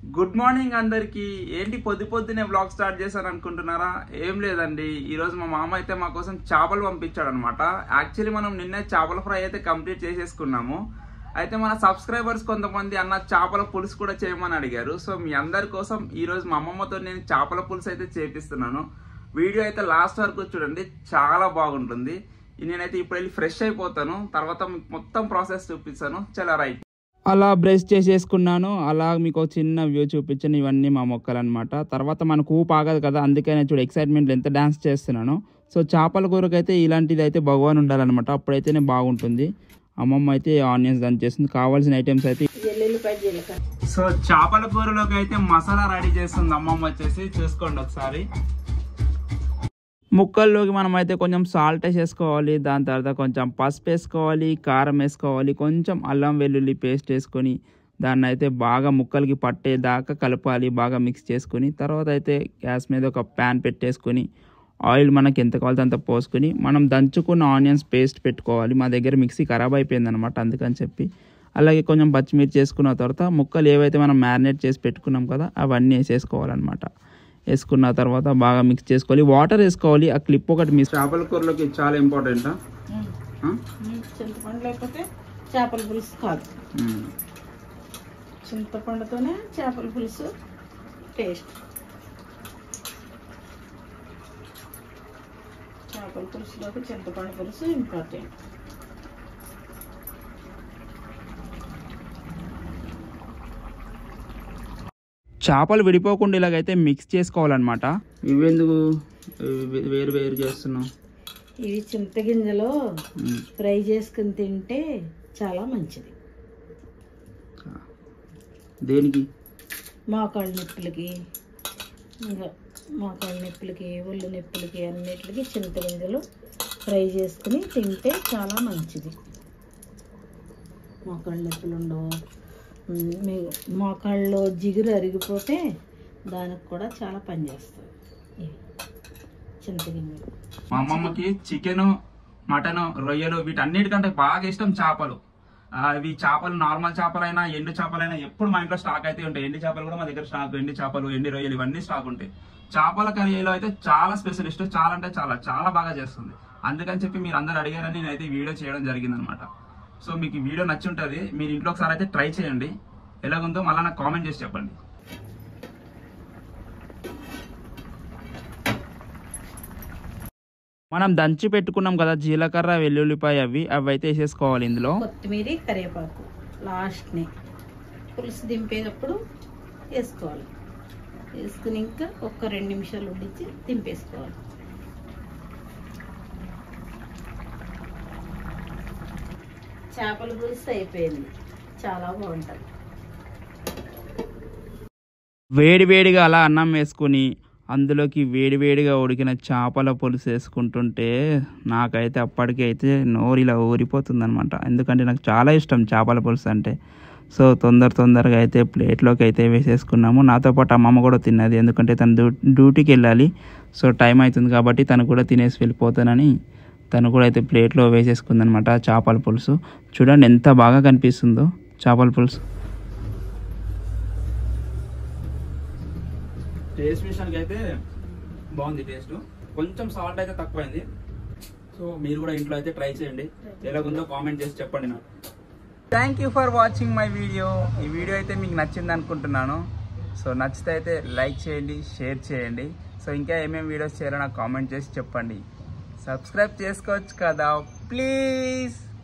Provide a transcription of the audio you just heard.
Good morning అందరికి. ఏంటి పొద్దునే వ్లాగ్ స్టార్ట్ చేశాను అనుకుంటున్నారా? ఏం లేదండి, ఈరోజు మా మామ అయితే మా కోసం చేపలు పంపించాడు అనమాట. యాక్చువల్లీ మనం నిన్నే చేపల ఫ్రై అయితే కంప్లీట్ చేసేసుకున్నాము. అయితే మన సబ్స్క్రైబర్స్ కొంతమంది అన్న చేపల పులుసు కూడా చేయమని అడిగారు. సో మీ అందరి కోసం ఈరోజు మా అమ్మమ్మతో నేను చేపల పులుసు అయితే చేపిస్తున్నాను. వీడియో అయితే లాస్ట్ వరకు చూడండి, చాలా బాగుంటుంది. నేనైతే ఇప్పుడు వెళ్ళి ఫ్రెష్ అయిపోతాను, తర్వాత మీకు మొత్తం ప్రాసెస్ చూపిస్తాను. చాలా రైట్. అలా బ్రష్ చేసేసుకున్నాను. అలా మీకు చిన్న వ్యూ చూపించాను. ఇవన్నీ మా మొక్కలు అనమాట. తర్వాత మనకు ఊపు ఆగదు కదా, అందుకనే చూడు ఎక్సైట్మెంట్ ఎంత డాన్స్ చేస్తున్నాను. సో చేపల కూరకైతే ఇలాంటిది అయితే భగవాన్ ఉండాలన్నమాట, అప్పుడైతేనే బాగుంటుంది. అమ్మమ్మ అయితే ఆనియన్స్ దంచేస్తుంది. కావాల్సిన ఐటమ్స్ అయితే సో చేపల కూరలోకి అయితే మసాలా రెడీ చేస్తుంది అమ్మమ్మ వచ్చేసి, చూసుకోండి ఒకసారి. ముక్కల్లోకి మనం అయితే కొంచెం సాల్ట్ వేసేసుకోవాలి, దాని తర్వాత కొంచెం పసుపు వేసుకోవాలి, కారం వేసుకోవాలి, కొంచెం అల్లం వెల్లుల్లి పేస్ట్ వేసుకొని దాన్ని అయితే బాగా ముక్కలకి పట్టేదాకా కలపాలి, బాగా మిక్స్ చేసుకొని తర్వాత అయితే గ్యాస్ మీద ఒక ప్యాన్ పెట్టేసుకొని ఆయిల్ మనకి ఎంత కావాలో అంత పోసుకొని మనం దంచుకున్న ఆనియన్స్ పేస్ట్ పెట్టుకోవాలి. మా దగ్గర మిక్సీ ఖరాబ్ అయిపోయింది అనమాట, అందుకని చెప్పి. అలాగే కొంచెం పచ్చిమిర్చి వేసుకున్న తర్వాత ముక్కలు ఏవైతే మనం మ్యారినేట్ చేసి పెట్టుకున్నాం కదా అవన్నీ వేసేసుకోవాలన్నమాట. వేసుకున్న తర్వాత బాగా మిక్స్ చేసుకోవాలి, వాటర్ వేసుకోవాలి. ఆ క్లిప్ ఒకటి మీ చేపల కూరలోకి చాలా ఇంపార్టెంట్. చింతపండు లేకపోతే చేపల పులుసు కాదు, చింతపండుతోనే చేపల పులుసు టేస్ట్. చేపల పులుసులోకి చింతపండు పులుసు ఇంపార్టెంట్. చేపలు విడిపోకుండా ఇలాగైతే మిక్స్ చేసుకోవాలన్నమాట. ఇవెందుకు వేరు వేరు చేస్తున్నాం? ఇవి చింతగింజలో ఫ్రై చేసుకుని తింటే చాలా మంచిది. దేనికి? మోకాళ్ళ నొప్పులకి, ఇంకా మోకాళ్ళ నొప్పులకి, ఒళ్ళు నొప్పులకి, అన్నిటికి చింతగింజలు ఫ్రై చేసుకుని తింటే చాలా మంచిది. మోకాళ్ళ నొప్పులు ఉండవు, మీ మోకాళ్ళలో జిగురు అరిగిపోతే దానికి కూడా చాలా పనిచేస్తుంది ఇవి చింతగింజలు. మా అమ్మమ్మకి చికెను, మటను, రొయ్యలు వీటన్నిటికంటే బాగా ఇష్టం చేపలు. ఇవి చేపలు నార్మల్ చేపలైనా ఎండు చేపలైనా ఎప్పుడు మా ఇంట్లో స్టాక్ అయితే ఉంటాయి. ఎండు చేపలు కూడా మా దగ్గర స్టాక్, ఎండు చేపలు, ఎండు రొయ్యలు ఇవన్నీ స్టాక్ ఉంటాయి. చేపల కర్రీలో అయితే చాలా స్పెషలిస్ట్, చాలా అంటే చాలా బాగా చేస్తుంది. అందుకని చెప్పి మీరు అందరు అడిగారని నేనైతే వీడియో చేయడం జరిగింది అనమాట. సో మీకు వీడియో నచ్చి ఉంటుంది, మీరు ఇంట్లో ఒకసారి అయితే ట్రై చేయండి. ఎలాగుందో మళ్ళీ నాకు కామెంట్ చేసి చెప్పండి. మనం దంచి పెట్టుకున్నాం కదా జీలకర్ర, వెల్లుల్లిపాయ, అవి అయితే వేసేసుకోవాలి. ఇందులో కొత్తిమీర, కరివేపాకు లాస్ట్ని పులుసు దింపేటప్పుడు వేసుకోవాలి. వేసుకుని ఇంకా ఒక 2 నిమిషాలు ఉడిచి దింపేసుకోవాలి. చేపల పులుసు అయిపోయింది, చాలా బాగుంటుంది. వేడివేడిగా అలా అన్నం వేసుకుని అందులోకి వేడివేడిగా ఉడికిన చేపల పులుసు వేసుకుంటుంటే నాకైతే అప్పటికి అయితే నోరు ఇలా ఊరిపోతుంది అనమాట. ఎందుకంటే నాకు చాలా ఇష్టం చేపల పులుసు అంటే. సో తొందరగా అయితే ప్లేట్లోకి అయితే వేసేసుకున్నాము. నాతో పాటు అమ్మమ్మ కూడా తిన్నది, ఎందుకంటే తను డ్యూటీకి వెళ్ళాలి. సో టైం అవుతుంది కాబట్టి తను కూడా తినేసి వెళ్ళిపోతానని తను కూడా అయితే ప్లేట్లో వేసేసుకుందనమాట చేపల పులుసు. చూడండి ఎంత బాగా కనిపిస్తుందో చేపల పులుసు. టేస్ట్ విషయానికి అయితే బాగుంది. టేస్ట్ కొంచెం సాల్ట్ అయితే తక్కువైంది. సో మీరు కూడా ఇంట్లో అయితే ట్రై చేయండి, ఎలాగుందో కామెంట్ చేసి చెప్పండి నాకు. Thank you for watching my video. ఈ వీడియో అయితే మీకు నచ్చింది అనుకుంటున్నాను. సో నచ్చితే అయితే లైక్ చేయండి, షేర్ చేయండి. సో ఇంకా ఏమేమి వీడియోస్ చేయాలో నాకు కామెంట్ చేసి చెప్పండి. సబ్స్క్రైబ్ చేసుకోవచ్చు కదా ప్లీజ్.